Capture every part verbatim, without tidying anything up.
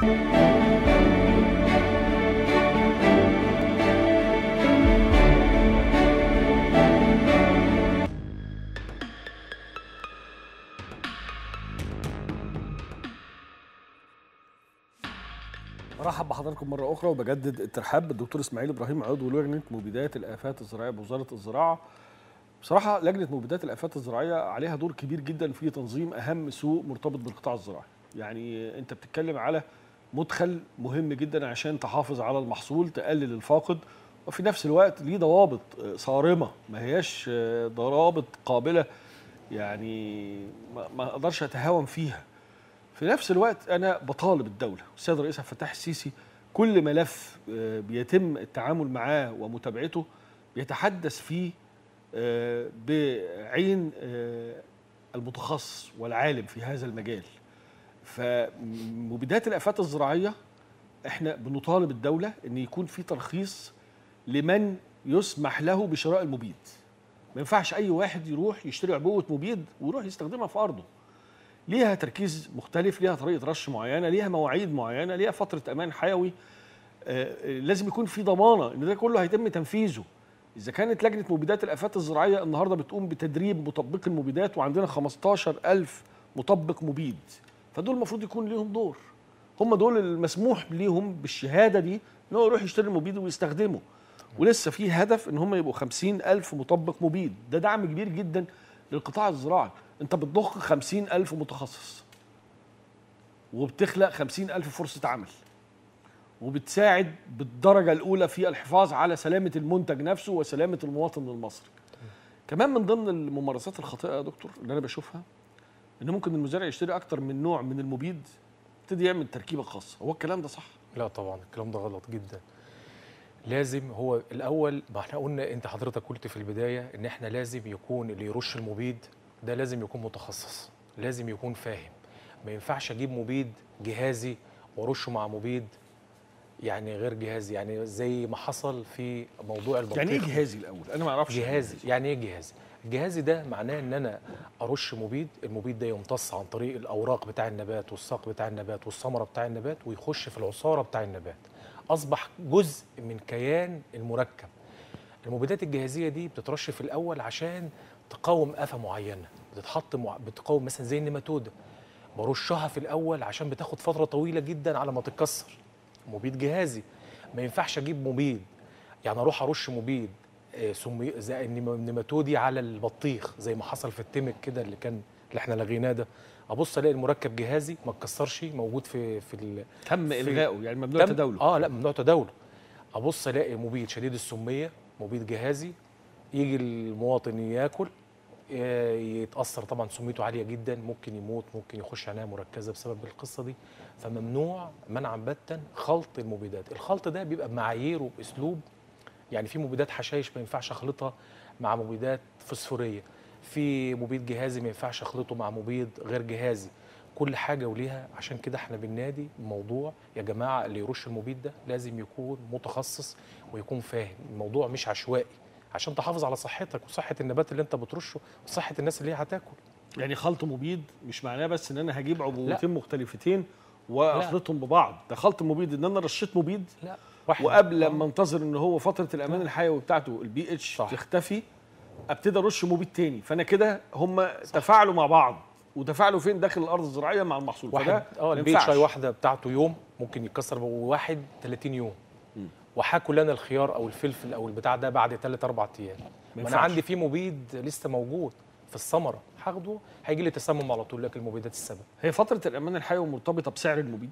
برحب بحضراتكم مرة أخرى وبجدد الترحاب بالدكتور إسماعيل إبراهيم عضو لجنة مبيدات الآفات الزراعية بوزارة الزراعة. بصراحة لجنة مبيدات الآفات الزراعية عليها دور كبير جدا في تنظيم أهم سوق مرتبط بالقطاع الزراعي. يعني أنت بتتكلم على مدخل مهم جدا عشان تحافظ على المحصول، تقلل الفاقد، وفي نفس الوقت ليه ضوابط صارمة، ما هياش ضوابط قابلة يعني ما أقدرش أتهاون فيها. في نفس الوقت أنا بطالب الدولة السيد الرئيس عبد الفتاح السيسي كل ملف بيتم التعامل معاه ومتابعته بيتحدث فيه بعين المتخصص والعالم في هذا المجال. فمبيدات الآفات الزراعية احنا بنطالب الدولة ان يكون في ترخيص لمن يسمح له بشراء المبيد. ما ينفعش اي واحد يروح يشتري عبوة مبيد ويروح يستخدمها في ارضه. ليها تركيز مختلف، ليها طريقة رش معينة، ليها مواعيد معينة، ليها فترة امان حيوي. آه لازم يكون في ضمانة ان ده كله هيتم تنفيذه. اذا كانت لجنة مبيدات الآفات الزراعية النهارده بتقوم بتدريب مطبقي المبيدات وعندنا خمستاشر ألف مطبق مبيد، فدول المفروض يكون ليهم دور. هم دول المسموح ليهم بالشهادة دي ان هو يروح يشتري المبيد ويستخدمه. ولسه في هدف ان هم يبقوا خمسين ألف مطبق مبيد. ده دعم كبير جدا للقطاع الزراعي. انت بتضخ خمسين ألف متخصص وبتخلق خمسين ألف فرصة عمل وبتساعد بالدرجة الأولى في الحفاظ على سلامة المنتج نفسه وسلامة المواطن المصري. كمان من ضمن الممارسات الخاطئة يا دكتور اللي أنا بشوفها إن ممكن المزارع يشتري أكتر من نوع من المبيد يبتدي يعمل تركيبة خاصة. هو الكلام ده صح؟ لا طبعا الكلام ده غلط جدا. لازم هو الأول، ما احنا قلنا، أنت حضرتك قلت في البداية إن احنا لازم يكون اللي يرش المبيد ده لازم يكون متخصص، لازم يكون فاهم. ما ينفعش أجيب مبيد جهازي وأرشه مع مبيد يعني غير جهازي، يعني زي ما حصل في موضوع البطيخ. يعني ايه جهازي الاول؟ انا ما اعرفش. جهازي يعني ايه جهازي؟ الجهازي ده معناه ان انا ارش مبيد، المبيد ده يمتص عن طريق الاوراق بتاع النبات والساق بتاع النبات والثمره بتاع النبات ويخش في العصاره بتاع النبات، اصبح جزء من كيان المركب. المبيدات الجهازيه دي بتترش في الاول عشان تقاوم آفة معينه، بتتحط مع... بتقاوم مثلا زي النيماتوده، برشها في الاول عشان بتاخد فتره طويله جدا على ما تتكسر. مبيد جهازي. ما ينفعش اجيب مبيد يعني اروح ارش مبيد سمي زي النيماتودي على البطيخ زي ما حصل في التمك كده اللي كان اللي احنا لغيناه ده، ابص الاقي المركب جهازي ما اتكسرش موجود في في ال... تم الغائه، يعني ممنوع تداوله. اه لا ممنوع تداوله. ابص الاقي مبيد شديد السميه، مبيد جهازي، يجي المواطن ياكل يتاثر، طبعا سميته عاليه جدا، ممكن يموت، ممكن يخش عنايه مركزه بسبب القصه دي. فممنوع منعا باتا خلط المبيدات. الخلط ده بيبقى بمعايير وباسلوب، يعني في مبيدات حشائش ما ينفعش اخلطها مع مبيدات فوسفوريه، في مبيد جهازي ما ينفعش اخلطه مع مبيد غير جهازي. كل حاجه وليها. عشان كده احنا بننادي موضوع يا جماعه اللي يرش المبيد ده لازم يكون متخصص ويكون فاهم. الموضوع مش عشوائي عشان تحافظ على صحتك وصحه النبات اللي انت بترشه وصحه الناس اللي هي هتاكل. يعني خلط مبيد مش معناه بس ان انا هجيب عبوتين مختلفتين واخلطهم ببعض. ده خلط مبيد ان انا رشيت مبيد لا وقبل لما انتظر ان هو فتره الامان الحيوي بتاعته البي اتش تختفي ابتدي ارش مبيد تاني. فانا كده هم تفاعلوا مع بعض وتفاعلوا فين؟ داخل الارض الزراعيه مع المحصول. فده اه البي اتش اي واحده بتاعته يوم ممكن يتكسر بواحد ثلاثين يوم، وهاكل انا الخيار او الفلفل او البتاع ده بعد ثلاث اربع ايام. وانا عندي فيه مبيد لسه موجود في الثمره هاخده هيجي لي تسمم على طول. لكن المبيدات السبب. هي فتره الامان الحيوي مرتبطه بسعر المبيد؟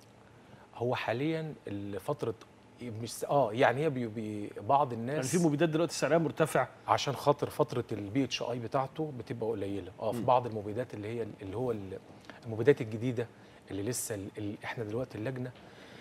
هو حاليا فتره مش اه يعني هي بي بي بعض الناس يعني في مبيدات دلوقتي سعرها مرتفع عشان خاطر فتره البي اتش اي بتاعته بتبقى قليله. اه في بعض المبيدات اللي هي اللي هو المبيدات الجديده اللي لسه اللي احنا دلوقتي اللجنه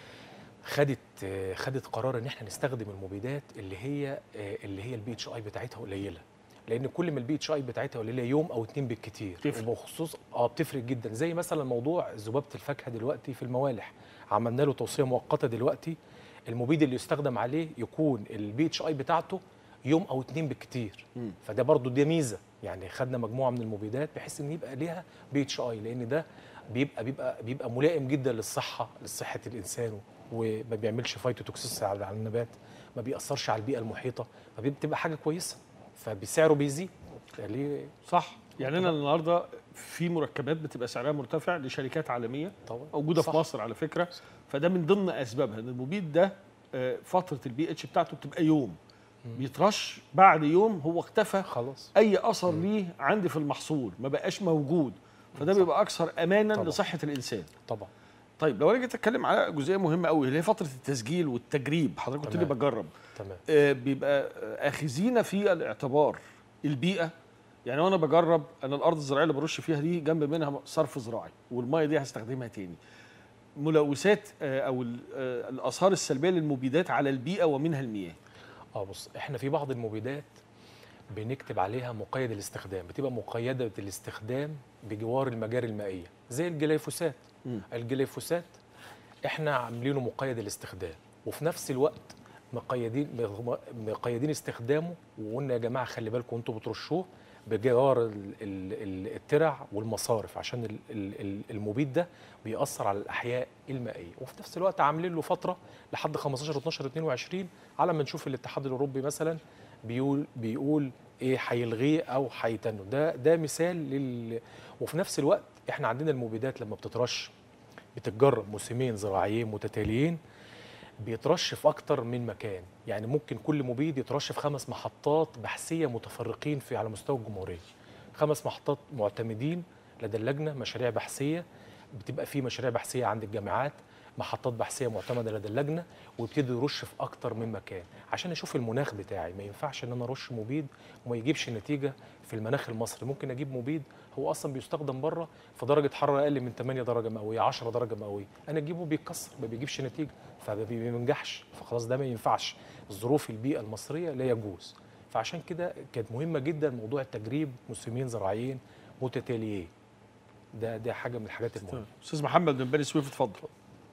خدت خدت قرار ان احنا نستخدم المبيدات اللي هي اللي هي البي اتش اي بتاعتها قليله، لان كل ما البي اتش اي بتاعتها قليله يوم او اتنين بالكتير وبخصوص اه بتفرق جدا. زي مثلا موضوع ذبابه الفاكهه دلوقتي في الموالح عملنا له توصيه مؤقته دلوقتي، المبيد اللي يستخدم عليه يكون البي اتش اي بتاعته يوم او اتنين بالكتير. فده برضو دي ميزه، يعني خدنا مجموعه من المبيدات بحيث ان يبقى ليها بي اتش اي، لان ده بيبقى بيبقى بيبقى ملائم جدا للصحه لصحه الانسان، وما بيعملش فايتوتوكسيس على على النبات، ما بيأثرش على البيئه المحيطه، فبتبقى حاجه كويسه، فبسعره بيزيد. ليه؟ صح. يعني انا النهارده في مركبات بتبقى سعرها مرتفع لشركات عالميه طبعا موجوده صح. في مصر على فكره، فده من ضمن اسبابها ان المبيد ده آه، فتره البي اتش بتاعته بتبقى يوم، بيترش بعد يوم هو اختفى، خلاص اي اثر ليه عندي في المحصول ما بقاش موجود، فده صح. بيبقى اكثر امانا طبعا. لصحه الانسان. طبعا. طيب لو انا جيت اتكلم على جزئيه مهمه قوي اللي هي فتره التسجيل والتجريب، حضرتك قلت لي تمام. بجرب، تمام. آه، بيبقى آه، اخذين في الاعتبار البيئه. يعني وانا بجرب، انا الارض الزراعيه اللي برش فيها دي جنب منها صرف زراعي، والميه دي هستخدمها تاني. ملوثات آه، او ال- آه، الاثار السلبيه للمبيدات على البيئه ومنها المياه. اه بص، احنا في بعض المبيدات بنكتب عليها مقيد الاستخدام، بتبقى مقيده الاستخدام بجوار المجاري المائيه، زي الجليفوسات. مم. الجليفوسات احنا عاملينه مقيد الاستخدام، وفي نفس الوقت مقيدين مقيدين استخدامه، وقلنا يا جماعه خلي بالكم انتوا بترشوه بجوار ال- ال- ال- الترع والمصارف، عشان ال- ال- ال- المبيد ده بيأثر على الأحياء المائية. وفي نفس الوقت عاملين له فترة لحد خمستاشر اتناشر اتنين وعشرين، على ما نشوف الاتحاد الأوروبي مثلا بيقول بيقول ايه هيلغيه او هيتنه. ده ده مثال لل وفي نفس الوقت احنا عندنا المبيدات لما بتترش بتتجرب موسمين زراعيين متتاليين، بيترش في اكتر من مكان. يعني ممكن كل مبيد يترش في خمس محطات بحثيه متفرقين في على مستوى الجمهوريه، خمس محطات معتمدين لدى اللجنه، مشاريع بحثيه بتبقى في مشاريع بحثيه عند الجامعات، محطات بحثيه معتمده لدى اللجنه، ويبتدي يرش في اكتر من مكان عشان اشوف المناخ بتاعي. ما ينفعش ان انا ارش مبيد وما يجيبش نتيجه في المناخ المصري. ممكن اجيب مبيد هو اصلا بيستخدم بره في درجه حراره اقل من ثمانية درجه مئويه، عشرة درجه مئويه، انا اجيبه بيتكسر ما بيجيبش نتيجه، فما بينجحش، فخلاص ده ما ينفعش. ظروف البيئه المصريه لا يجوز. فعشان كده كانت مهمه جدا موضوع التجريب موسمين زراعيين متتاليين. ده ده حاجه من الحاجات المهمه. استاذ محمد من بني سويف اتفضل.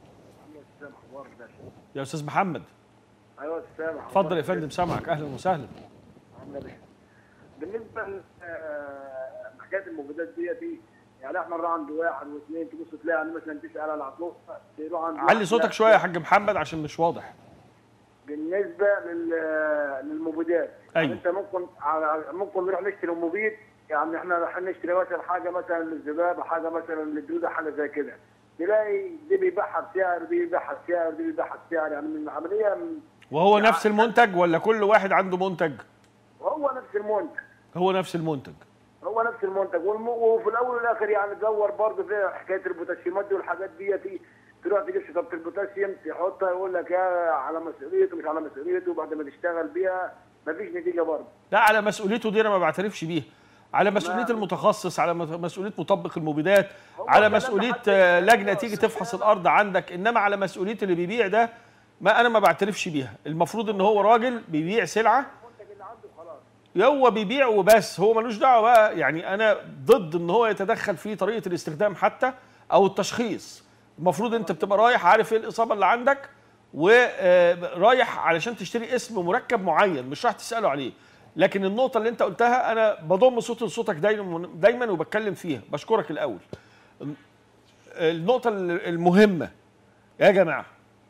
يا استاذ محمد. ايوه سامع. اتفضل يا فندم، سامعك، اهلا وسهلا. بالنسبه لحكايه المبيدات ديتي، يعني احنا نروح عند واحد واثنين تبص تلاقي يعني مثلا تسال على العطوف تروح عند علي صوتك شويه يا حاج محمد عشان مش واضح. بالنسبه لل- للمبيدات، أيوة. يعني انت ممكن على- ممكن نروح نشتري مبيد، يعني احنا رايحين نشتري مثلا حاجه مثلا للذبابه، حاجه مثلا للدوده، حاجه زي كده، تلاقي دي بيبيعها بسعر، دي بيبيعها بسعر، دي بيبيعها بسعر، يعني من العمليه من وهو يعني نفس المنتج ولا كل واحد عنده منتج؟ هو نفس المنتج. هو نفس المنتج. هو نفس المنتج والم... وفي الاول والاخر يعني تدور برضه في حكايه البوتاسيومات دي والحاجات ديتي، تروح تجيب شطاره البوتاسيوم تحطها يقول لك يا على مسؤوليته مش على مسؤوليته، بعد ما تشتغل بيها مفيش نتيجه برضه. لا، على مسؤوليته دي انا ما بعترفش بيها، على مسؤوليه ما- المتخصص، على مت- مسؤوليه مطبق المبيدات، هو على كلام مسؤوليه محدش- آه، لجنه تيجي تفحص الارض عندك، انما على مسؤوليه اللي بيبيع ده ما انا ما بعترفش بيها. المفروض ان هو راجل بيبيع سلعه، المنتج اللي عنده خلاص. هو بيبيع وبس، هو ملوش دعوه بقى. يعني انا ضد ان هو يتدخل في طريقه الاستخدام حتى او التشخيص. المفروض انت بتبقى رايح عارف ايه الاصابه اللي عندك، ورايح علشان تشتري اسم مركب معين، مش رايح تساله عليه. لكن النقطه اللي انت قلتها انا بضم صوتي لصوتك دايما دايما وبتكلم فيها، بشكرك الاول. النقطه المهمه يا جماعه،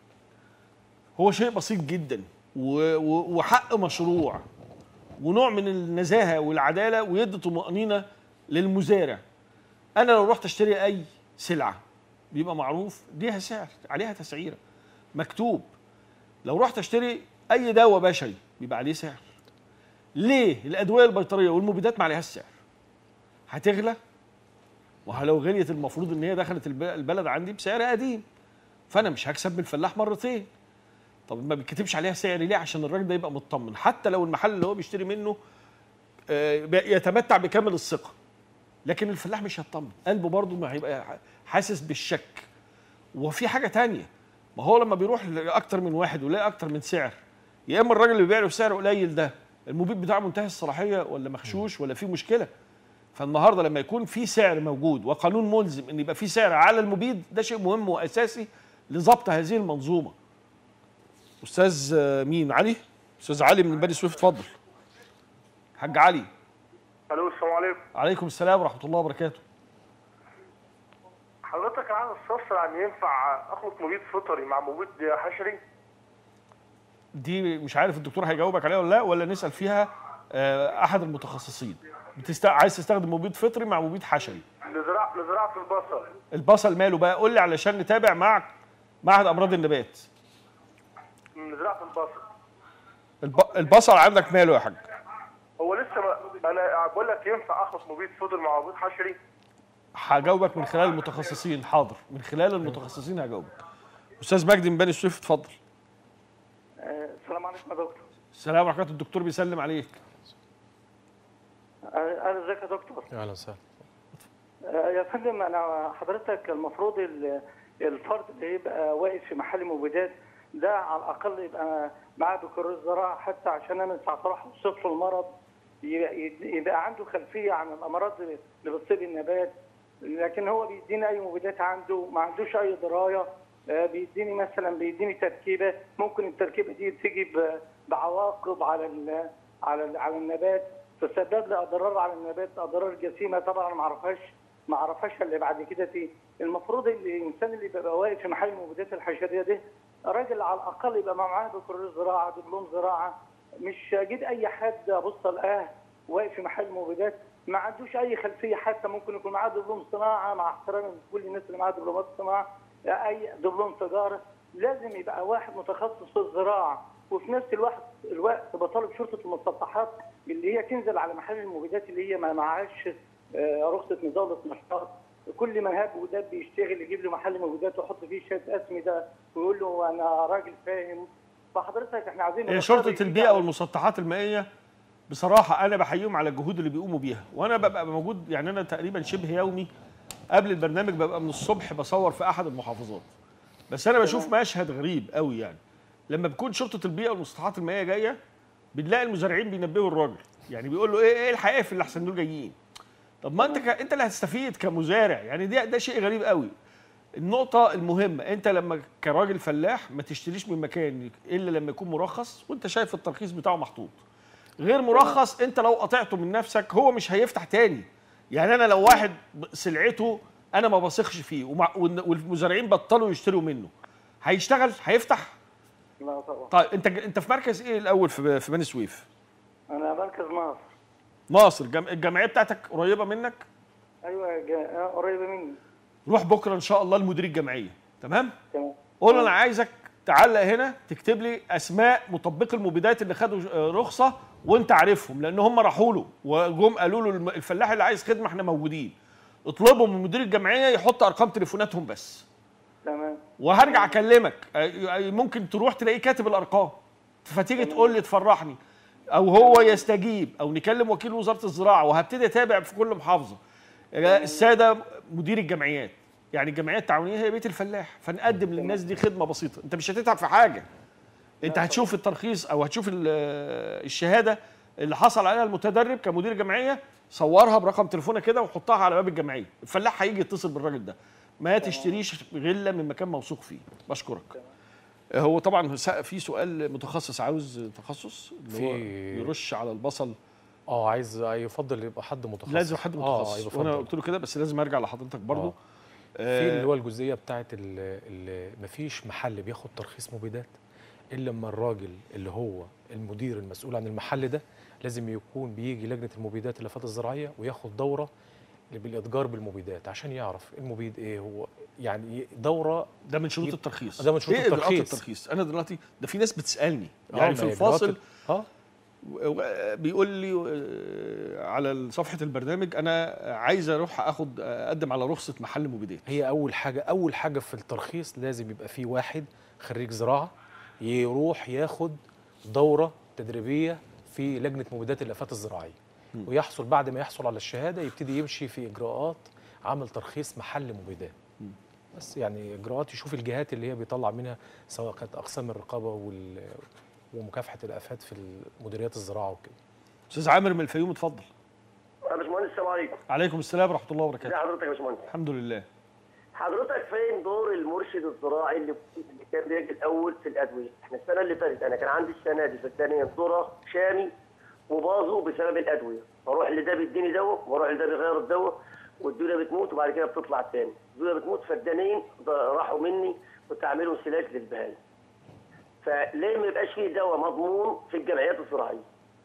هو شيء بسيط جدا و- و- وحق مشروع ونوع من النزاهه والعداله، ويدي طمانينه للمزارع. انا لو رحت اشتري اي سلعه بيبقى معروف ليها سعر، عليها تسعيره مكتوب. لو رحت اشتري اي دواء بشري بيبقى عليه سعر. ليه الادويه البيطريه والمبيدات ما عليهاش سعر؟ هتغلى، ولو غليت المفروض ان هي دخلت الب- البلد عندي بسعر قديم، فانا مش هكسب من الفلاح مرتين. طب ما بيتكتبش عليها سعر ليه؟ عشان الراجل ده يبقى مطمن، حتى لو المحل اللي هو بيشتري منه آه، يتمتع بكامل الثقه، لكن الفلاح مش هيطمن، قلبه برضه ما هيبقى حاسس بالشك. وفي حاجه تانية، ما هو لما بيروح لاكتر من واحد ويلاقي اكتر من سعر، يا اما الراجل اللي بيبيع له بسعر قليل ده المبيد بتاعه منتهي الصلاحيه ولا مغشوش ولا في مشكله. فالنهارده لما يكون في سعر موجود وقانون ملزم ان يبقى في سعر على المبيد، ده شيء مهم واساسي لضبط هذه المنظومه. استاذ آه، مين؟ علي؟ استاذ علي من بني سويف اتفضل. حاج علي. الو السلام عليكم. عليكم السلام ورحمه الله وبركاته. حضرتك عايز استفسر عن ينفع اخلط مبيد فطري مع مبيد حشري؟ دي مش عارف الدكتور هيجاوبك عليها ولا لا، ولا نسال فيها آه، احد المتخصصين. بتست... عايز تستخدم مبيد فطري مع مبيد حشري. لزراعه لزراعه البصل. البصل ماله بقى؟ قول لي علشان نتابع مع معهد امراض النبات. لزراعه البصل. الب... البصل عندك ماله يا حاج؟ هو لسه ما... انا بقول لك ينفع اخلط مبيد فطري مع مبيد حشري؟ هجاوبك من خلال المتخصصين. حاضر، من خلال المتخصصين هجاوبك. استاذ مجدي من بني سويف، اتفضل. السلام عليكم يا دكتور. السلام ورحمه الله. الدكتور بيسلم عليك. اهلا، ازيك يا دكتور؟ اهلا وسهلا. يا فندم، انا حضرتك المفروض الفرد اللي يبقى واقف في محل مبيدات ده على الاقل يبقى معاه بكالوريوس زراعه، حتى عشان انا ساعات اروح اوصف له المرض يبقى عنده خلفيه عن الامراض اللي بتصيب النبات. لكن هو بيديني اي مبيدات، عنده ما عندوش اي درايه. بيديني مثلا بيديني تركيبه، ممكن التركيبه دي تيجي بعواقب على ال على ال على النبات، تسبب لي اضرار على النبات، اضرار جسيمه طبعا ما اعرفهاش ما اعرفهاش اللي بعد كده دي. المفروض الانسان اللي بيبقى واقف في محل المبيدات الحشريه ده راجل على الاقل يبقى معاه بكالوريوس زراعه، دبلوم زراعه. مش اجيب اي حد ابص الاه واقف في محل مبيدات ما عندوش اي خلفيه، حتى ممكن يكون معاه دبلوم صناعه، مع احترامي لكل الناس اللي معاها دبلومات صناعه، اي دبلوم تجاره. لازم يبقى واحد متخصص في الزراعه، وفي نفس الوقت الوقت بطالب شرطه المسطحات اللي هي تنزل على محل المبيدات اللي هي ما معهاش رخصه مزاوله نشاط. كل ما هاب وداب بيشتغل يجيب له محل مبيدات ويحط فيه شهاده اسمي ده ويقول له انا راجل فاهم. فحضرتك احنا عايزين هي شرطه البيئه والمسطحات المائيه بصراحه انا بحييهم على الجهود اللي بيقوموا بيها، وانا ببقى موجود. يعني انا تقريبا شبه يومي قبل البرنامج ببقى من الصبح بصور في احد المحافظات. بس انا بشوف مشهد غريب قوي، يعني لما بتكون شرطه البيئه والمسطحات المائيه جايه بنلاقي المزارعين بينبهوا الراجل، يعني بيقول له ايه ايه الحقائق اللي احسن دول جايين. طب ما انت ك... انت اللي هتستفيد كمزارع، يعني ده ده شيء غريب قوي. النقطه المهمه، انت لما كراجل فلاح ما تشتريش من مكان الا لما يكون مرخص وانت شايف الترخيص بتاعه محطوط. غير مرخص انت لو قطعته من نفسك هو مش هيفتح تاني. يعني انا لو واحد سلعته انا ما بثقش فيه ومع... والمزارعين بطلوا يشتروا منه، هيشتغل؟ هيفتح؟ لا طبعا. طيب انت انت في مركز ايه الاول في في بني سويف؟ انا مركز مصر. مصر. الجم... الجمعيه بتاعتك قريبه منك؟ ايوه جا... قريبه مني. روح بكره ان شاء الله لمدير الجمعيه. تمام؟ تمام. قول له انا عايزك تعلق هنا تكتب لي اسماء مطبقي المبيدات اللي خدوا رخصه وانت عارفهم، لان هم راحوا له وجم قالوا له الفلاح اللي عايز خدمه احنا موجودين. اطلبوا من مدير الجمعيه يحط ارقام تليفوناتهم بس. تمام. وهرجع اكلمك، ممكن تروح تلاقيه كاتب الارقام فتيجي تقول لي تفرحني، او هو يستجيب، او نكلم وكيل وزاره الزراعه، وهبتدي اتابع في كل محافظه. الساده مدير الجمعيات، يعني الجمعيات التعاونيه هي بيت الفلاح، فنقدم للناس دي خدمه بسيطه. انت مش هتتعب في حاجه، انت هتشوف الترخيص او هتشوف الشهاده اللي حصل عليها المتدرب كمدير جمعيه، صورها برقم تليفونك كده وحطها على باب الجمعيه. الفلاح هيجي يتصل بالراجل ده. ما تشتريش غله من مكان موثوق فيه. بشكرك. هو طبعا في سؤال متخصص عاوز تخصص اللي هو يرش على البصل. اه عايز يفضل يبقى حد متخصص. لازم حد متخصص. اه وانا قلت له كده، بس لازم ارجع لحضرتك برضو. آه. في اللي هو الجزئيه بتاعت اللي مفيش محل بياخد ترخيص مبيدات الا لما الراجل اللي هو المدير المسؤول عن المحل ده لازم يكون بيجي لجنه المبيدات والافات الزراعيه وياخد دوره بالاتجار بالمبيدات عشان يعرف المبيد ايه هو، يعني دوره. ده من شروط الترخيص. ده من شروط إيه الترخيص. الترخيص. انا دلوقتي ده في ناس بتسالني يعني في الفاصل اه بيقول لي على صفحه البرنامج انا عايز اروح اخد اقدم على رخصه محل مبيدات. هي اول حاجه اول حاجه في الترخيص لازم يبقى في واحد خريج زراعه يروح ياخد دوره تدريبيه في لجنه مبيدات الافات الزراعيه، ويحصل بعد ما يحصل على الشهاده يبتدي يمشي في اجراءات عمل ترخيص محل مبيدات. بس يعني اجراءات يشوف الجهات اللي هي بيطلع منها، سواء كانت اقسام الرقابه وال ومكافحه الافات في مديريات الزراعه وكده. استاذ عامر من الفيوم، اتفضل. يا باشمهندس السلام عليكم. عليكم السلام ورحمه الله وبركاته. ازي حضرتك يا باشمهندس؟ الحمد لله. حضرتك فين دور المرشد الزراعي اللي كان بيجي الاول في الادويه؟ احنا السنه اللي فاتت انا كان عندي السنه دي في الثانيه ذره شامي وباظوا بسبب الادويه، فاروح لده بيديني دواء واروح لده بيغير الدواء، والدوده بتموت وبعد كده بتطلع تاني. الدوده بتموت، فدانين راحوا مني كنت اعملهم سلاج للبهايم. فليه ما يبقاش فيه دواء مضمون في الجمعيات الزراعيه؟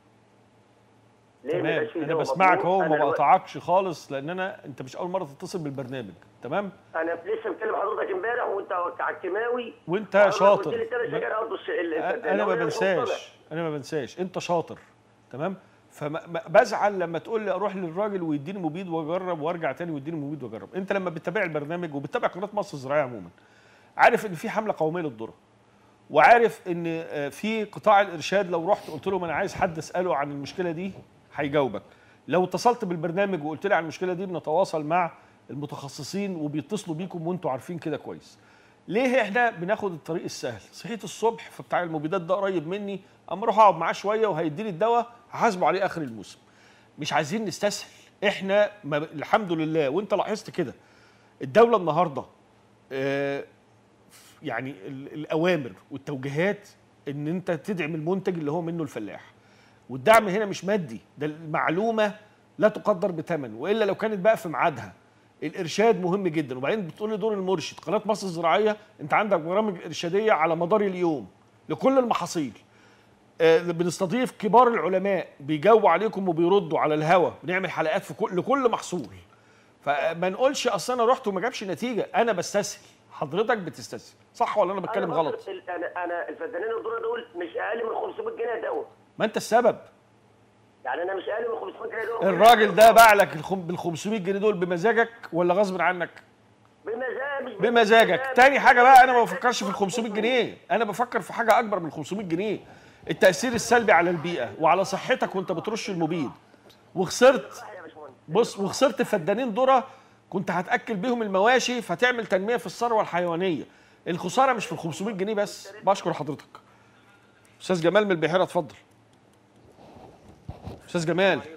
ليه ما يبقاش فيه انا دواء بسمعك مضمون؟ اهو، ما أنا بقطعكش خالص، لان انا انت مش اول مره تتصل بالبرنامج. تمام. انا لسه مكلم حضرتك امبارح وانت على الكيماوي وانت وحضرتك شاطر. قلت لي ثلاث شجر ارض الفدان. انا ما وأنا مش مقتنع. بنساش انا ما بنساش انت شاطر. تمام. فبزعل لما تقول لي اروح للراجل ويديني مبيد واجرب وارجع تاني ويديني مبيد واجرب. انت لما بتتابع البرنامج وبتتابع قناه مصر الزراعيه عموما، عارف ان في حمله قوميه للذره، وعارف ان في قطاع الارشاد لو رحت قلت لهم انا عايز حد اساله عن المشكله دي هيجاوبك. لو اتصلت بالبرنامج وقلت لي عن المشكله دي بنتواصل مع المتخصصين وبيتصلوا بيكم وانتوا عارفين كده كويس. ليه احنا بناخد الطريق السهل؟ صحيت الصبح فبتاع المبيدات ده قريب مني، اما اروح اقعد معاه شويه وهيديني الدواء هحاسبه عليه اخر الموسم. مش عايزين نستسهل. احنا ما الحمد لله، وانت لاحظت كده الدوله النهارده آه يعني الاوامر والتوجيهات ان انت تدعم المنتج اللي هو منه الفلاح. والدعم هنا مش مادي، ده المعلومه لا تقدر بثمن، والا لو كانت بقى في ميعادها. الارشاد مهم جدا. وبعدين بتقول لي دور المرشد، قناه مصر الزراعيه انت عندك برامج ارشاديه على مدار اليوم لكل المحاصيل. آه بنستضيف كبار العلماء بيجاوبوا عليكم وبيردوا على الهوا، بنعمل حلقات في كل لكل محصول. فما نقولش اصل انا رحت وما جابش نتيجه، انا بستسهل. حضرتك بتستسهل، صح ولا انا بتكلم أنا غلط؟ انا انا الفدانين الذره دول مش اقل من خمسمائة جنيه دواء. ما انت السبب. يعني انا مش اقل من خمسمائة جنيه دواء. الراجل ده باع لك بال خمسمائة جنيه دول بمزاجك ولا غصب عنك؟ بمزاج. بمزاجك. تاني حاجه بقى، انا ما بفكرش في ال خمسمائة جنيه، انا بفكر في حاجه اكبر من خمسمائة جنيه. التاثير السلبي على البيئه وعلى صحتك وانت بترش المبيد. وخسرت، بص، وخسرت فدانين ذره كنت هتاكل بيهم المواشي فتعمل تنميه في الثروه الحيوانيه. الخساره مش في ال خمسمائة جنيه بس. بشكر حضرتك. استاذ جمال من البحيره، اتفضل. استاذ جمال. ازيك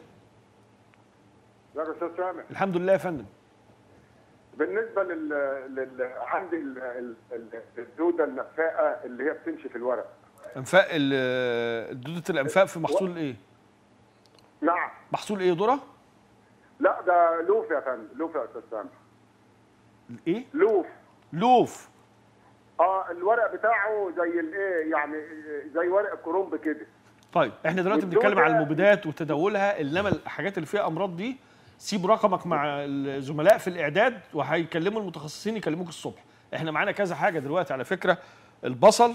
يا استاذ سامح؟ الحمد لله يا فندم. بالنسبه لل, لل... عندي ال... ال... الدوده النفاقه اللي هي بتمشي في الورق. انفاق ال... دوده الانفاق في محصول و... ايه؟ نعم. محصول ايه؟ ذره؟ لا ده لوف يا فندم، لوف يا استاذ سامح. ايه؟ لوف. لوف. اه الورق بتاعه زي الايه يعني، زي ورق الكرنب كده. طيب احنا دلوقتي بنتكلم على المبيدات وتداولها، انما الحاجات اللي فيها امراض دي سيب رقمك مع الزملاء في الاعداد وهيكلموا المتخصصين يكلموك الصبح. احنا معانا كذا حاجه دلوقتي على فكره، البصل،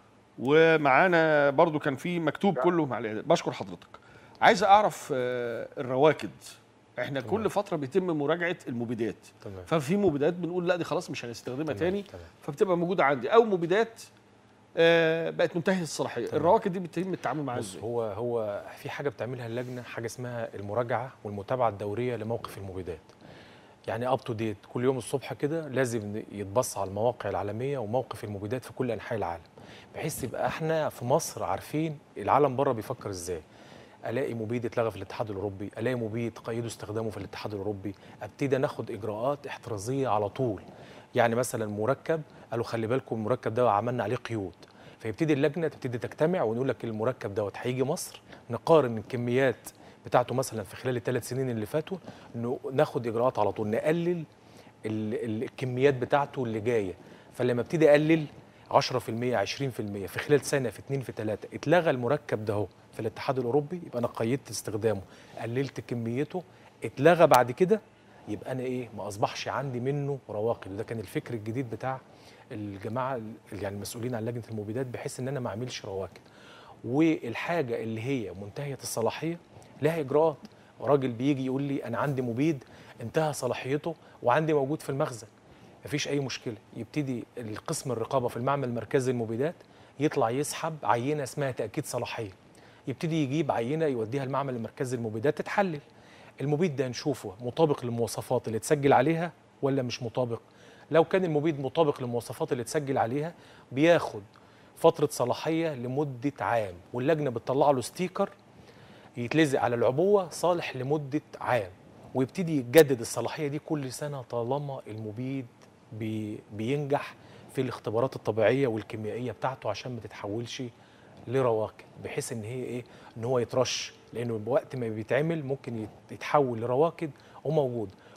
ومعانا برضو كان في مكتوب كله مع الاعداد. بشكر حضرتك. عايز اعرف الرواكد. احنا تمام. كل فتره بيتم مراجعه المبيدات. تمام. ففي مبيدات بنقول لا دي خلاص مش هنستخدمها تاني. تمام. فبتبقى موجوده عندي، او مبيدات آه بقت منتهيه الصلاحيه. تمام. الرواكد دي بيتم التعامل معاها ازاي؟ هو هو في حاجه بتعملها اللجنه، حاجه اسمها المراجعه والمتابعه الدوريه لموقف المبيدات. يعني اب تو ديت كل يوم الصبح كده لازم يتبص على المواقع العالميه وموقف المبيدات في كل انحاء العالم، بحيث يبقى احنا في مصر عارفين العالم بره بيفكر ازاي. الاقي مبيد اتلغى في الاتحاد الاوروبي، الاقي مبيد قيدوا استخدامه في الاتحاد الاوروبي، ابتدي ناخد اجراءات احترازيه على طول. يعني مثلا مركب قالوا خلي بالكم المركب ده عملنا عليه قيود، فيبتدي اللجنه تبتدي تجتمع ونقول لك المركب دوت هيجي مصر، نقارن الكميات بتاعته مثلا في خلال الثلاث سنين اللي فاتوا، ناخد اجراءات على طول، نقلل الكميات بتاعته اللي جايه. فلما ابتدي اقلل عشرة في المية عشرين في المية في خلال سنه، في اتنين، في ثلاثه، اتلغى المركب ده اهو في الاتحاد الاوروبي، يبقى انا قيدت استخدامه، قللت كميته، اتلغى بعد كده، يبقى انا ايه؟ ما اصبحش عندي منه رواقد. وده كان الفكر الجديد بتاع الجماعه يعني المسؤولين عن لجنه المبيدات، بحيث ان انا ما اعملش رواكد. والحاجه اللي هي منتهيه الصلاحيه لها اجراءات. راجل بيجي يقول لي انا عندي مبيد انتهى صلاحيته وعندي موجود في المخزن، مفيش اي مشكله، يبتدي القسم الرقابه في المعمل المركزي للمبيدات يطلع يسحب عينه اسمها تاكيد صلاحيه، يبتدي يجيب عينه يوديها المعمل المركزي للمبيدات تتحلل. المبيد ده نشوفه مطابق للمواصفات اللي اتسجل عليها ولا مش مطابق. لو كان المبيد مطابق للمواصفات اللي اتسجل عليها بياخد فتره صلاحيه لمده عام، واللجنه بتطلع له ستيكر يتلزق على العبوه صالح لمده عام، ويبتدي يتجدد الصلاحيه دي كل سنه طالما المبيد بي بينجح في الاختبارات الطبيعيه والكيميائيه بتاعته، عشان ما تتحولش لرواكد، بحيث ان هي ايه؟ ان هو يترش، لانه وقت ما بيتعمل ممكن يتحول لرواكد وموجود.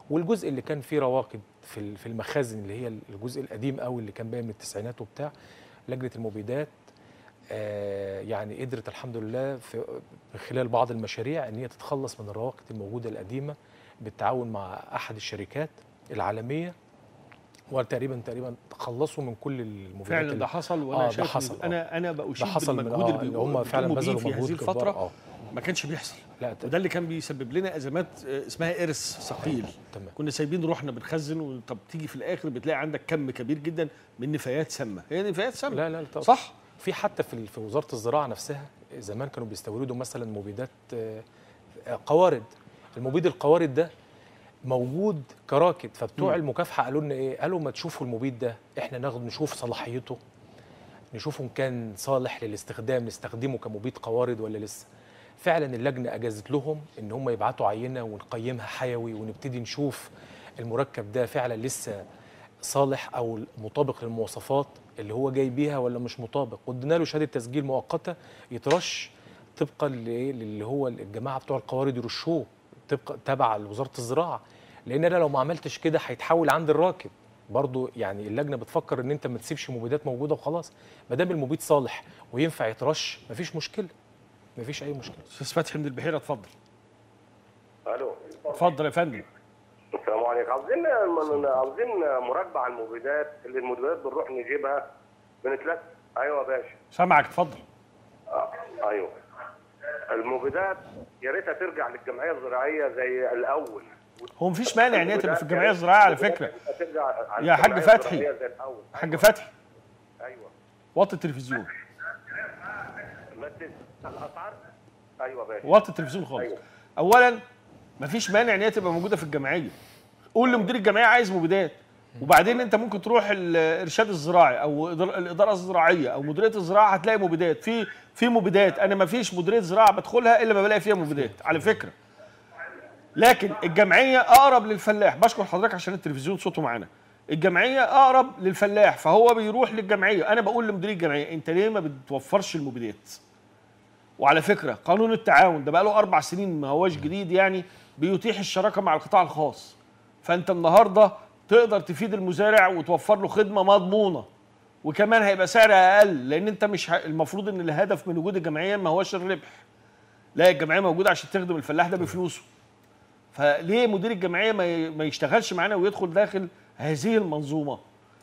والجزء اللي كان فيه رواقد في في المخازن اللي هي الجزء القديم قوي اللي كان باقي من التسعينات وبتاع، لجنه المبيدات آه يعني قدرت الحمد لله في من خلال بعض المشاريع ان هي تتخلص من الرواقد الموجوده القديمه بالتعاون مع احد الشركات العالميه، وتقريبا تقريبا تخلصوا من كل المبيدات. فعلا ده حصل، وانا آه شايف حصل إن انا انا بأشيد حصل بالمجهود آه اللي هم فعلا بيقوموا بيه بذلوا في مجهود هذه الفتره. آه. ما كانش بيحصل. لا وده اللي كان بيسبب لنا ازمات اسمها ارث ثقيل. تمام. كنا سايبين روحنا بنخزن، طب تيجي في الاخر بتلاقي عندك كم كبير جدا من نفايات سامه. هي نفايات سامه. لا لا طبعا. صح. في حتى في في وزاره الزراعه نفسها زمان كانوا بيستوردوا مثلا مبيدات قوارض. المبيد القوارض ده موجود كراكد، فبتوع م. المكافحه قالوا لنا ايه؟ قالوا ما تشوفوا المبيد ده احنا ناخد نشوف صلاحيته، نشوفه ان كان صالح للاستخدام نستخدمه كمبيد قوارض ولا لسه. فعلا اللجنه اجازت لهم ان هم يبعتوا عينه ونقيمها حيوي ونبتدي نشوف المركب ده فعلا لسه صالح او مطابق للمواصفات اللي هو جاي بيها ولا مش مطابق، وادينا له شهاده تسجيل مؤقته يترش طبقا للي هو الجماعه بتوع القوارض يرشوه طبقا تبع وزاره الزراعه، لان انا لو ما عملتش كده هيتحول عند الراكب. برضو يعني اللجنه بتفكر ان انت ما تسيبش مبيدات موجوده وخلاص، ما دام المبيد صالح وينفع يترش مفيش مشكله، مفيش اي مشكله. استاذ فتحي من البحيره اتفضل. الو اتفضل يا فندم. السلام عليكم. عاوزين عاوزين مراجعه على المبيدات اللي المبيدات بنروح نجيبها بنتلف. ايوه يا باشا سامعك اتفضل. آه. ايوه المبيدات يا ريتها ترجع للجمعيه الزراعيه زي الاول. هو مفيش مانع ان هي تبقى في الجمعيه الزراعيه على فكره يا حاج فتحي. حاج فتحي ايوه وطي التلفزيون. الاسعار ايوه يا باشا وطي التلفزيون خالص. أيوة. اولا مفيش مانع ان هي تبقى موجوده في الجمعيه. قول لمدير الجمعيه عايز مبيدات، وبعدين انت ممكن تروح الارشاد الزراعي او الاداره الزراعيه او مديريه الزراعه هتلاقي مبيدات. في في مبيدات انا مفيش مديريه زراعه بدخلها الا ما بلاقي فيها مبيدات على فكره. لكن الجمعيه اقرب للفلاح. بشكر حضرتك عشان التلفزيون صوته معانا. الجمعيه اقرب للفلاح فهو بيروح للجمعيه. انا بقول لمدير الجمعيه انت ليه ما بتوفرش المبيدات؟ وعلى فكره قانون التعاون ده بقى له اربع سنين ما هواش جديد، يعني بيتيح الشراكه مع القطاع الخاص. فانت النهارده تقدر تفيد المزارع وتوفر له خدمه مضمونه، وكمان هيبقى سعرها اقل، لان انت مش ه... المفروض ان الهدف من وجود الجمعيه ما هوش الربح. لا، الجمعيه موجوده عشان تخدم الفلاح ده بفلوسه. فليه مدير الجمعيه ما ما يشتغلش معانا ويدخل داخل هذه المنظومه؟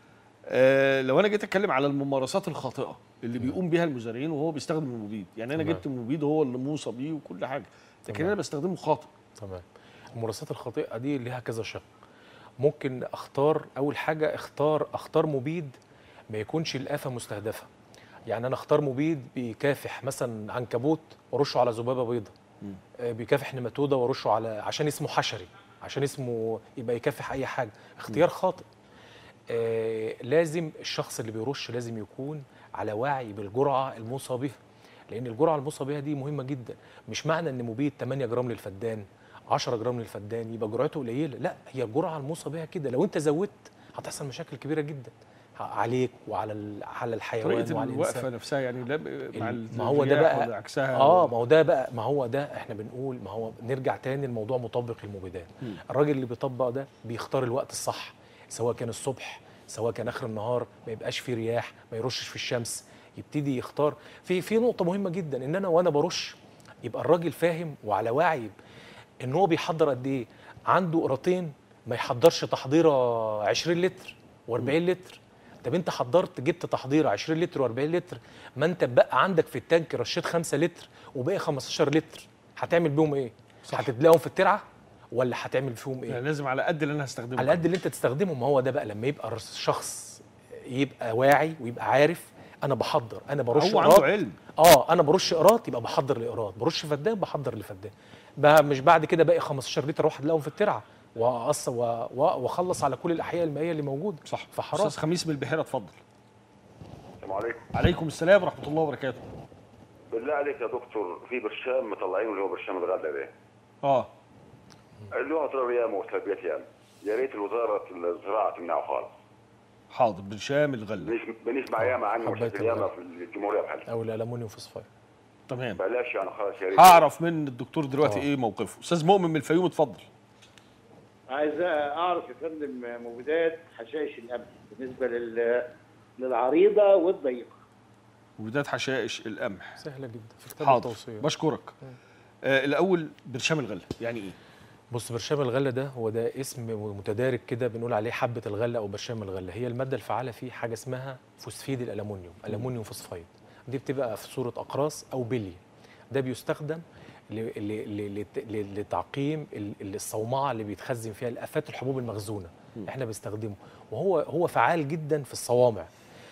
آه لو انا جيت اتكلم على الممارسات الخاطئه اللي بيقوم بيها المزارعين وهو بيستخدم المبيد، يعني انا جبت المبيد هو اللي موصى بيه وكل حاجه، لكن انا بستخدمه خاطئ. تمام. الممارسات الخاطئه دي ليها كذا شق. ممكن اختار اول حاجه اختار اختار مبيد ما يكونش الآفة مستهدفه. يعني انا اختار مبيد بيكافح مثلا عنكبوت وارشه على ذبابه بيضاء، بيكافح نماتوده وارشه على عشان اسمه حشري، عشان اسمه يبقى يكافح اي حاجه. اختيار خاطئ. آه لازم الشخص اللي بيرش لازم يكون على وعي بالجرعه الموصى بها، لان الجرعه الموصى بها دي مهمه جدا. مش معنى ان مبيد ثمانية جرام للفدان عشرة جرام للفدان يبقى جرعته قليله، لا، هي الجرعه الموصى بها كده. لو انت زودت هتحصل مشاكل كبيره جدا عليك وعلى على الحيوان وعلى الانسان. الوقفه نفسها يعني لا مع ما هو ده بقى عكسها. اه ما هو ده بقى ما هو ده احنا بنقول ما هو نرجع تاني لموضوع مطبق المبيدات. الراجل اللي بيطبق ده بيختار الوقت الصح، سواء كان الصبح سواء كان اخر النهار، ما يبقاش فيه رياح، ما يرشش في الشمس، يبتدي يختار. في في نقطه مهمه جدا ان انا وانا برش يبقى الراجل فاهم وعلى وعي ان هو بيحضر قد ايه. عنده قراطين ما يحضرش تحضيره عشرين لتر واربعين لتر. طب انت حضرت جبت تحضيره عشرين لتر واربعين لتر، ما انت بقى عندك في التانك رشيت خمسة لتر وباقي خمستاشر لتر، هتعمل بيهم ايه؟ صح. هتدلقهم في الترعه ولا هتعمل فيهم ايه؟ يعني لازم على قد اللي انا هستخدمه، على قد اللي انت تستخدمه. ما هو ده بقى لما يبقى الشخص يبقى واعي ويبقى عارف انا بحضر، انا برش هو عنده علم. اه انا برش قراط يبقى بحضر لقراط، برش فدان بحضر لفدان. بقى مش بعد كده باقي خمستاشر لتر اروح ادلقهم في الترعه واقص واخلص على كل الاحياء المائيه اللي موجوده. صح. فحرام. استاذ خميس من البحيره اتفضل. السلام عليكم. عليكم السلام ورحمه الله وبركاته. بالله عليك يا دكتور، في برشام مطلعينه اللي هو برشام الغله ده. اه اللي هو اضرار ياما وسلبيات ياما. يا ريت الوزاره الزراعه تمنعه خالص. حاضر. برشام الغله بنسمع ياما عنه مشاكل ياما في الجمهوريه بحالها. او الالومنيوم فوسفات. تمام. بلاش يعني خلاص يا ريت. هعرف من الدكتور دلوقتي أوه. ايه موقفه. استاذ مؤمن من الفيوم اتفضل. عايز اعرف يا فندم مبيدات حشائش القمح بالنسبه لل للعريضه والضيقه. مبيدات حشائش القمح سهله جدا في كتاب حاضر، التوصيه. بشكرك. آه الاول برشام الغله يعني ايه؟ بص، برشام الغله ده هو ده اسم متدارج كده بنقول عليه حبه الغله او برشام الغله. هي الماده الفعاله فيه حاجه اسمها فوسفيد الالومنيوم، الومنيوم فوسفايد. دي بتبقى في صوره اقراص او بلي. ده بيستخدم لتعقيم الصومعه اللي بيتخزن فيها الافات الحبوب المخزونه. احنا بنستخدمه وهو هو فعال جدا في الصوامع.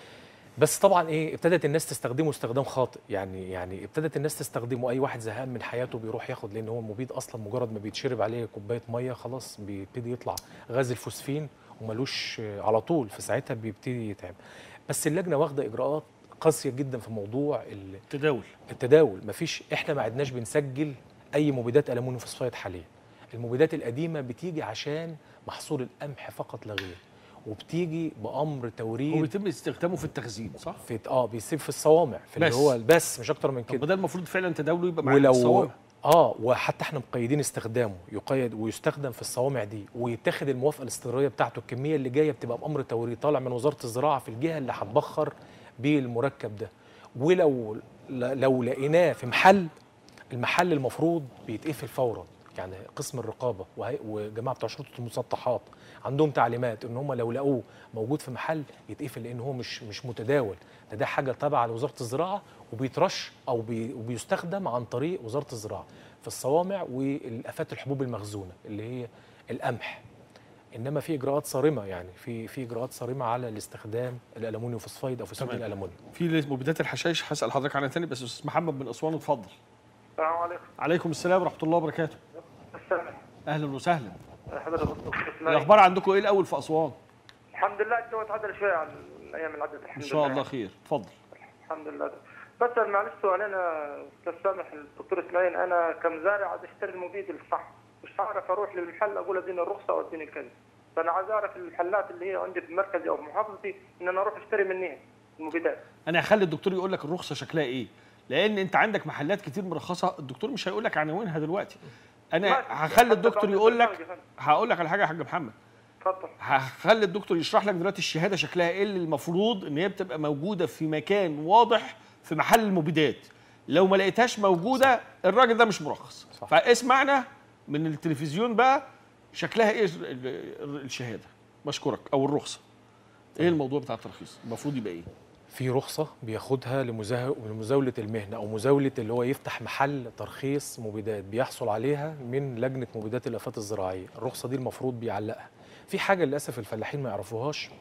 بس طبعا ايه، ابتدت الناس تستخدمه استخدام خاطئ. يعني يعني ابتدت الناس تستخدمه، اي واحد زهقان من حياته بيروح ياخد، لان هو مبيد اصلا مجرد ما بيتشرب عليه كوبايه ميه خلاص بيبتدي يطلع غاز الفوسفين وملوش على طول، في ساعتها بيبتدي يتعب. بس اللجنه واخده اجراءات قاسيه جدا في موضوع التداول. التداول مفيش، احنا ما عدناش بنسجل اي مبيدات الومنيوم فوسفايد حاليا. المبيدات القديمه بتيجي عشان محصول القمح فقط لا غير، وبتيجي بامر توريد وبيتم استخدامه في التخزين صح؟ في اه بيسيب في الصوامع في اللي هو بس مش اكتر من كده. طب ده المفروض فعلا تداوله يبقى مع ولو الصوامع. اه وحتى احنا مقيدين استخدامه، يقيد ويستخدم في الصوامع دي، ويتاخد الموافقه الاستقراريه بتاعته. الكميه اللي جايه بتبقى بامر توريد طالع من وزاره الزراعه في الجهه اللي هتبخر بيه المركب ده. ولو لو لقيناه في محل، المحل المفروض بيتقفل فورا. يعني قسم الرقابه وجماعه بتوع شرطه المسطحات عندهم تعليمات ان هم لو لقوه موجود في محل يتقفل، لان هو مش مش متداول. ده ده حاجه تابعه لوزاره الزراعه، وبيترش او بي وبيستخدم عن طريق وزاره الزراعه في الصوامع والافات الحبوب المخزونه اللي هي القمح. انما في اجراءات صارمه، يعني في في اجراءات صارمه على الاستخدام الالومنيوم فوسفايد او فوسفيد الالومنيوم. في مبيدات الحشائش هسال حضرتك عنها تاني، بس استاذ محمد من اسوان اتفضل. السلام عليكم. عليكم السلام ورحمه الله وبركاته. السلام. اهلا وسهلا. حضرتك دكتور اسماعيل. الاخبار عندكم ايه الاول في اسوان؟ الحمد لله الجو اتعدل شويه عن الايام اللي عدت الحمد لله. ان شاء الله خير، اتفضل. الحمد لله. بس معلش سؤال، انا استاذ سامح الدكتور اسماعيل، انا كمزارع عايز اشتري المبيد الصح، مش هعرف اروح للمحل اقول اديني الرخصه او اديني كذا. فانا عايز اعرف المحلات اللي هي عندي في مركزي او في محافظتي ان انا اروح اشتري منها المبيدات. انا هخلي الدكتور يقول لك الرخصه شكلها ايه، لان انت عندك محلات كتير مرخصه، الدكتور مش هيقول لك عناوينها دلوقتي. انا هخلي الدكتور يقول لك، هقول لك على حاجه يا حاج محمد. اتفضل. هخلي الدكتور يشرح لك دلوقتي الشهاده شكلها ايه، اللي المفروض ان هي بتبقى موجوده في مكان واضح في محل المبيدات. لو ما لقيتهاش موجوده الراجل ده مش مرخص. صح. فاسمعنا من التلفزيون بقى شكلها ايه الشهاده. بشكرك. او الرخصه. ايه الموضوع بتاع الترخيص؟ المفروض يبقى ايه؟ في رخصه بياخدها لمزاوله المهنه او مزاوله اللي هو يفتح محل ترخيص مبيدات، بيحصل عليها من لجنه مبيدات الافات الزراعيه. الرخصه دي المفروض بيعلقها. في حاجه للاسف الفلاحين ما يعرفوهاش،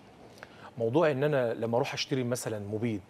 موضوع ان انا لما اروح اشتري مثلا مبيد،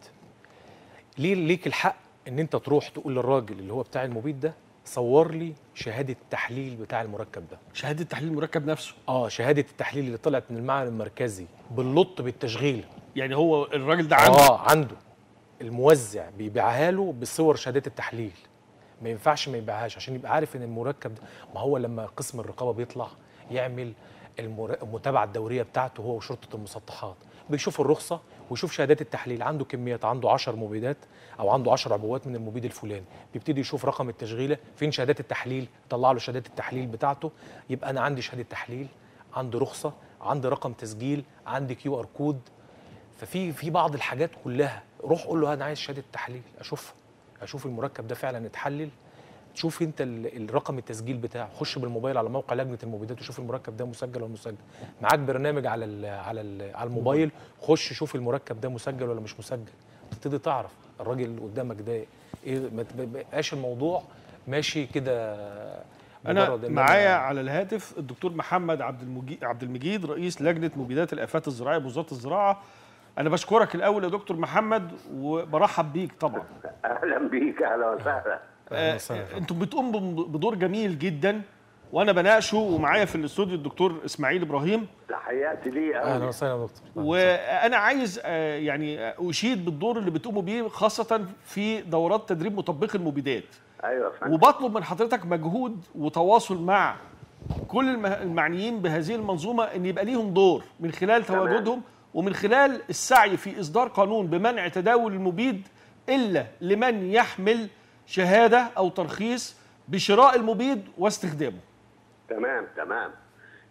ليه ليك الحق ان انت تروح تقول للراجل اللي هو بتاع المبيد ده صور لي شهاده التحليل بتاع المركب ده. شهاده تحليل المركب نفسه؟ اه شهاده التحليل اللي طلعت من المعمل المركزي باللط بالتشغيل. يعني هو الراجل ده عنده اه عنده الموزع بيبيعها له بصور شهادات التحليل. ما ينفعش ما يبيعهاش عشان يبقى عارف ان المركب ده، ما هو لما قسم الرقابه بيطلع يعمل المتابعه الدوريه بتاعته هو وشرطه المسطحات، بيشوف الرخصه ويشوف شهادات التحليل، عنده كميات، عنده عشر مبيدات او عنده عشر عبوات من المبيد الفلاني، بيبتدي يشوف رقم التشغيله فين شهادات التحليل، يطلع له شهادات التحليل بتاعته، يبقى انا عندي شهاده تحليل، عندي رخصه، عندي رقم تسجيل، عندي كيو ار كود. ففي في بعض الحاجات كلها روح قول له انا عايز شهاده تحليل اشوفها، اشوف المركب ده فعلا اتحلل. تشوف انت الرقم التسجيل بتاعه، خش بالموبايل على موقع لجنه المبيدات وشوف المركب ده مسجل ولا مسجل. معاك برنامج على ال على ال على الموبايل، خش شوف المركب ده مسجل ولا مش مسجل، تبتدي تعرف الراجل اللي قدامك ده ايه. ما تبقاش الموضوع ماشي كده. انا معايا على الهاتف الدكتور محمد عبد المجيد عبد المجيد رئيس لجنه مبيدات الافات الزراعيه بوزاره الزراعه. انا بشكرك الاول يا دكتور محمد وبرحب بيك طبعا. اهلا بيك، اهلا وسهلا. آه انتم بتقوموا بدور جميل جدا وانا بناقشه، ومعايا في الاستوديو الدكتور اسماعيل ابراهيم. تحياتي ليه. اهلا وسهلا يا دكتور. وانا عايز آه يعني اشيد بالدور اللي بتقوموا بيه خاصه في دورات تدريب مطبقي المبيدات. ايوه فندم. وبطلب من حضرتك مجهود وتواصل مع كل المعنيين بهذه المنظومه ان يبقى ليهم دور من خلال تواجدهم ومن خلال السعي في اصدار قانون بمنع تداول المبيد الا لمن يحمل شهاده او ترخيص بشراء المبيد واستخدامه. تمام تمام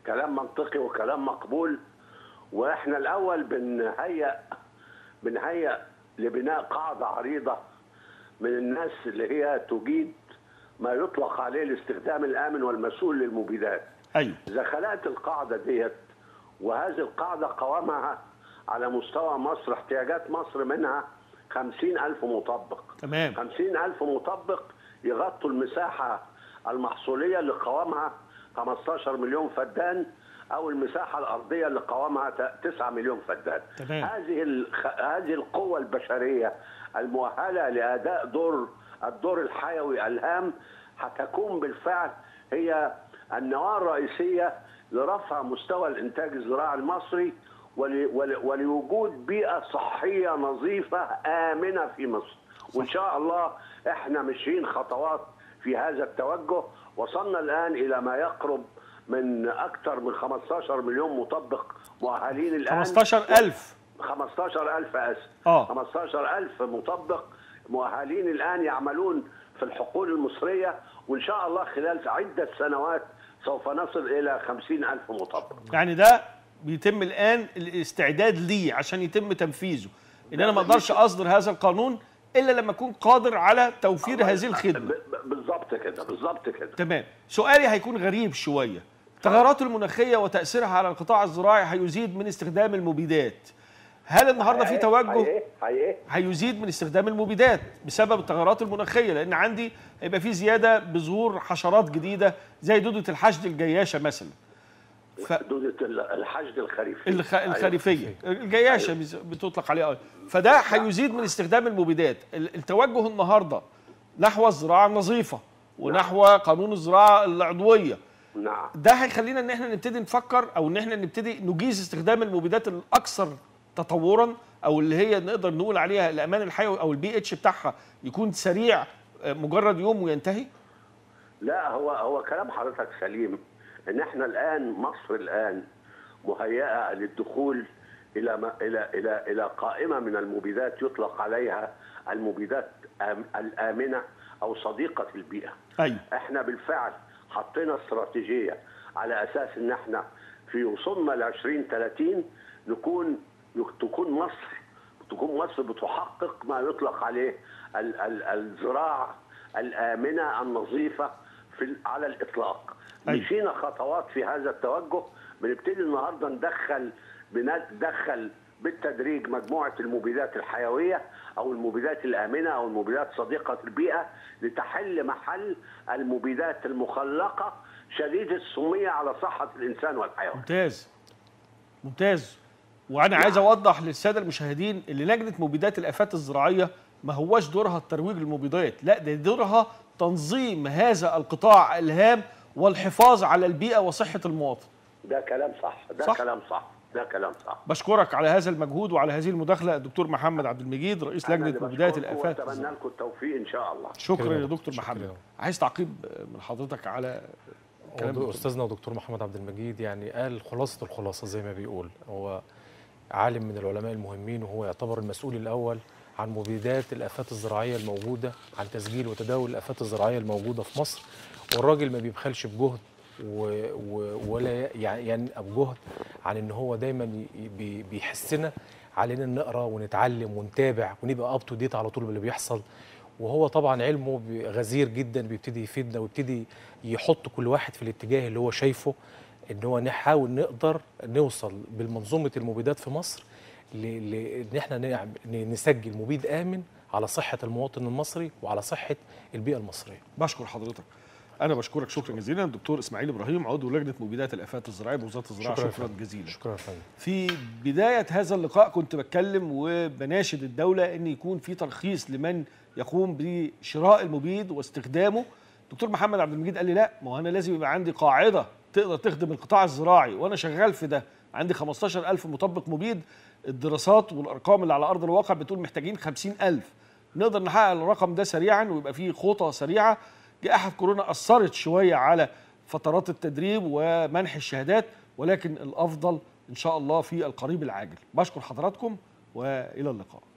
كلام منطقي وكلام مقبول. واحنا الاول بنهيئ بنهيئ لبناء قاعده عريضه من الناس اللي هي تجيد ما يطلق عليه الاستخدام الامن والمسؤول للمبيدات. ايوه. اذا خلقت القاعده ديت، وهذه القاعده قوامها على مستوى مصر، احتياجات مصر منها خمسين ألف مطبق. تمام. خمسين ألف مطبق يغطوا المساحه المحصوليه اللي قوامها خمستاشر مليون فدان، او المساحه الارضيه اللي قوامها تسعة مليون فدان. تمام. هذه هذه القوه البشريه المؤهله لاداء دور الدور الحيوي الهام هتكون بالفعل هي النواه الرئيسيه لرفع مستوى الانتاج الزراعي المصري ولوجود بيئه صحيه نظيفه امنه في مصر. وان شاء الله احنا ماشيين خطوات في هذا التوجه. وصلنا الان الى ما يقرب من اكثر من خمستاشر مليون مطبق مؤهلين الان. خمستاشر ألف خمستاشر ألف اسف اه خمستاشر ألف مطبق مؤهلين الان يعملون في الحقول المصريه. وان شاء الله خلال عده سنوات سوف نصل الى خمسين ألف مطبق. يعني ده بيتم الان الاستعداد ليه عشان يتم تنفيذه، ان انا ما اقدرش اصدر هذا القانون الا لما اكون قادر على توفير هذه الخدمه. بالظبط كده بالظبط كده. تمام. سؤالي هيكون غريب شويه. التغيرات المناخيه وتاثيرها على القطاع الزراعي هيزيد من استخدام المبيدات. هل النهارده في توجه هيزيد من استخدام المبيدات بسبب التغيرات المناخيه؟ لان عندي هيبقى في زياده بظهور حشرات جديده زي دوده الحشد الجياشه مثلا. ف... دوده الحشد الخريفيه الخ... الخريفيه الجياشه بتطلق عليها. فده هيزيد من استخدام المبيدات. التوجه النهارده نحو الزراعه النظيفه ونحو قانون الزراعه العضويه. نعم. ده هيخلينا ان احنا نبتدي نفكر او ان احنا نبتدي نجيز استخدام المبيدات الاكثر تطورا، او اللي هي نقدر نقول عليها الامان الحيوي او البي اتش بتاعها يكون سريع مجرد يوم وينتهي. لا، هو هو كلام حضرتك سليم. ان احنا الان مصر الان مهيئه للدخول الى ما الى الى الى قائمه من المبيدات يطلق عليها المبيدات الامنه او صديقه البيئه. ايوه. احنا بالفعل حطينا استراتيجيه على اساس ان احنا في وصولنا ل عشرين ثلاثين نكون تكون مصر تكون مصر بتحقق ما يطلق عليه ال ال الزراعه الامنه النظيفه في على الاطلاق. أيوة. مشينا خطوات في هذا التوجه. بنبتدي النهارده ندخل بندخل بالتدريج مجموعه المبيدات الحيويه او المبيدات الامنه او المبيدات صديقه البيئه لتحل محل المبيدات المخلقه شديده السميه على صحه الانسان والحيوان. ممتاز ممتاز. وانا عايز اوضح للساده المشاهدين ان لجنه مبيدات الافات الزراعيه ما هواش دورها الترويج للمبيدات، لا ده دورها تنظيم هذا القطاع الهام والحفاظ على البيئه وصحه المواطن. ده كلام صح، ده صح؟ كلام صح، ده كلام صح. بشكرك على هذا المجهود وعلى هذه المداخله الدكتور محمد عبد المجيد رئيس لجنه مبيدات الافات. اتمنى لكم التوفيق ان شاء الله. شكرا يا دكتور محمد. عايز تعقيب من حضرتك على كلام استاذنا ودكتور محمد عبد المجيد؟ يعني قال خلاصه الخلاصه زي ما بيقول. هو عالم من العلماء المهمين، وهو يعتبر المسؤول الاول عن مبيدات الافات الزراعيه الموجوده، عن تسجيل وتداول الافات الزراعيه الموجوده في مصر. والراجل ما بيبخلش بجهد و... و... ولا يعني بجهد عن ان هو دايما بي... بيحسنا علينا نقرا ونتعلم ونتابع ونبقى اب تو ديت على طول باللي بيحصل. وهو طبعا علمه غزير جدا، بيبتدي يفيدنا ويبتدي يحط كل واحد في الاتجاه اللي هو شايفه، ان هو نحاول نقدر نوصل بالمنظومه المبيدات في مصر ان احنا نسجل مبيد امن على صحه المواطن المصري وعلى صحه البيئه المصريه. بشكر حضرتك. انا بشكرك شكرا جزيلا الدكتور اسماعيل ابراهيم عضو لجنه مبيدات الافات الزراعيه بوزاره الزراعه. شكرا, شكرا جزيلا. شكرا فندم. في بدايه هذا اللقاء كنت بتكلم وبناشد الدوله ان يكون في ترخيص لمن يقوم بشراء المبيد واستخدامه. دكتور محمد عبد المجيد قال لي لا، ما هو انا لازم يبقى عندي قاعده تقدر تخدم القطاع الزراعي، وانا شغال في ده. عندي خمستاشر ألف مطبق مبيد، الدراسات والارقام اللي على ارض الواقع بتقول محتاجين خمسين ألف. نقدر نحقق الرقم ده سريعا ويبقى فيه خطه سريعه. جائحه كورونا اثرت شويه على فترات التدريب ومنح الشهادات، ولكن الافضل ان شاء الله في القريب العاجل. بشكر حضراتكم والى اللقاء.